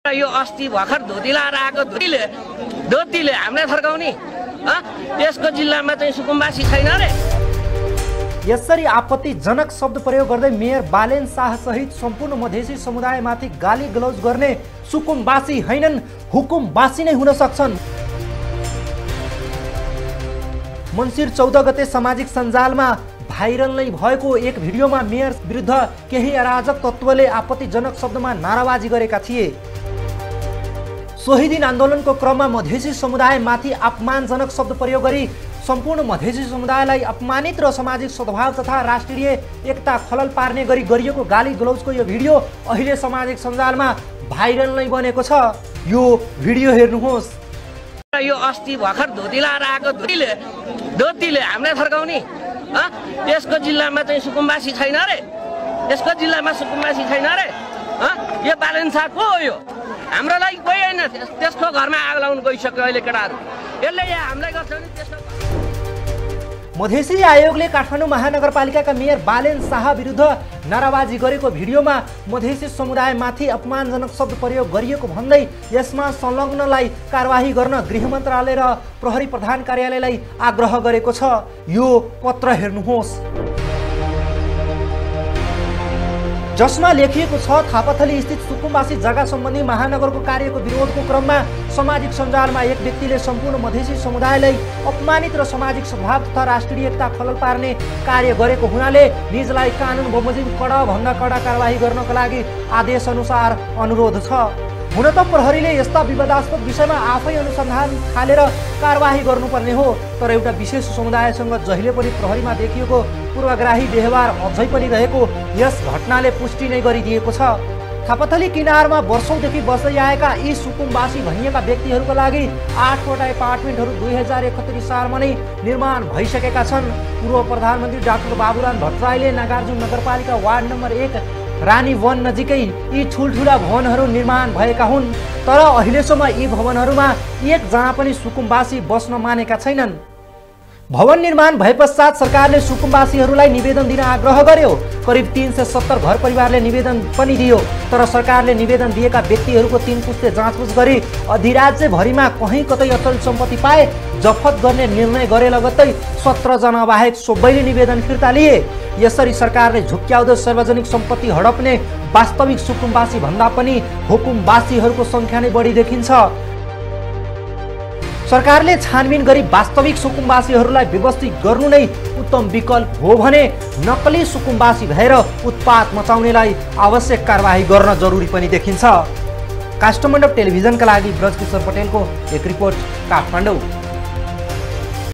यो अस्ति भर्खर धोती लाएर आएको धोतीले हामीलाई फर्काउने यसको जिल्लामा चाहिँ सुकुम्बासी छैन रे। यसरी आपत्तिजनक शब्द प्रयोग गर्दै मेयर बालेन शाह सहित सम्पूर्ण मधेसी समुदायमाथि गाली गलौज गर्ने सुकुम्बासी हैनन्, हुकुमबासी नै हुन सक्छन्। मङ्सिर 14 गते सामाजिक सञ्जालमा भाइरल नै भएको एक भिडियोमा मेयर विरुद्ध केही अराजक तत्त्वले आपत्तिजनक शब्दमा नाराबाजी गरेका थिए। सोही दिन आन्दोलनको क्रममा मधेसी समुदायमाथि अपमानजनक शब्द प्रयोग गरी सम्पूर्ण मधेसी समुदायलाई अपमानित र सामाजिक सद्भाव तथा राष्ट्रिय एकता खलल पार्ने गरी गरिएको गाली गलौजको यो भिडियो अहिले सामाजिक सञ्जालमा भाइरल नै बनेको छ। यो भिडियो हेर्नुहोस्। यो अस्ति भर्खर धोती लाएर आएको धोतीले हामीलाई फर्काउने यसको जिल्लामा चाहिँ सुकुम्बासी छैन रे। यसको जिल्लामा सुकुम्बासी छैन रे। यो बालेन शाह को हो? यो हाम्रो लागि कोही होइन। त्यसको घरमा आग लाउनु गइसक्यो अहिले केटाहरू। यसले यहाँ हामीलाई गर्छ नि। त्यसको मधेसी आयोगले काठमाडौँ महानगरपालिकाका मेयर बालेन शाह विरुद्ध नाराबाजी गरेको भिडियोमा मधेसी समुदायमाथि अपमानजनक शब्द प्रयोग गरिएको भन्दै यसमा संलग्नलाई कारवाही गर्न गृह मन्त्रालय र प्रहरी प्रधान कार्यालयलाई आग्रह गरेको छ। यो पत्र हेर्नुहोस्, जसमा लेखिएको छ थापाथली स्थित सुकुम्बासी जग्गा सम्बन्धी महानगरको कार्यको विरोधको क्रममा सामाजिक सञ्जालमा एक व्यक्तिले सम्पूर्ण मधेसी समुदायलाई अपमानित र सामाजिक सद्भाव तथा राष्ट्रिय एकता खलल पार्ने कार्य गरेको हुनाले निजलाई कानुन बमोजिम कडाभन्दा कडा कारवाही गर्नका लागि आदेश अनुसार अनुरोध छ। हुन त प्रहरीले यस्ता विवादास्पद विषयमा आफै अनुसन्धान थालेर कारवाही गर्नुपर्ने हो, तर एउटा विशेष समुदायसँग जहिले पनि प्रहरीमा देखिएको पूर्वग्राही व्यवहार अझै पनि रहेको यस घटनाले पुष्टि नै गरिदिएको छ। थापाथली किनारमा वर्षौंदेखि बस्दै आएका यी सुकुम्बासी भनिएका व्यक्तिहरूका लागि 8 वटा एपार्टमेन्टहरू 2071 सालमा नै निर्माण भइसकेका छन्। पूर्व प्रधानमन्त्री डाक्टर बाबुराम भट्टराईले नागार्जुन नगरपालिका वार्ड नम्बर 1 रानी वन नजिकै यी ठुल्ठुला भवनहरू निर्माण भएका हुन्, तर अहिलेसम्म यी भवनहरूमा एकजना पनि सुकुम्बासी बस्न मानेका छैनन्। भवन निर्माण भए पश्चात सरकारले सुकुम्बासीहरूलाई निवेदन दिन आग्रह गर्यो। करिब 370 घर परिवारले निवेदन पनि दियो, तर सरकारले निवेदन दिएका व्यक्तिहरूको 3 पुस्ते जाँचबुझ गरी अधिराज्यभरिमा कहीँ कतै अचल सम्पत्ति पाए जफत गर्ने निर्णय गरे लगत्तै 17 जना बाहेक सबैले निवेदन फिर्ता लिए। यसरी सरकारले झुक्क्याउँदो सार्वजनिक सम्पत्ति हडप्ने वास्तविक सुकुम्बासी भन्दा पनि हुकुमबासीहरूको सङ्ख्या नै बढी देखिन्छ। सरकारले छानबिन गरी वास्तविक सुकुम्बासीहरूलाई व्यवस्थित गर्नु नै उत्तम विकल्प हो भने नक्कली सुकुम्बासी भएर उत्पात मचाउनेलाई आवश्यक कारवाही गर्न जरुरी पनि देखिन्छ। काष्ठमण्डप टेलिभिजनका लागि ब्रजकिशोर पटेलको एक रिपोर्ट, काठमाडौँ।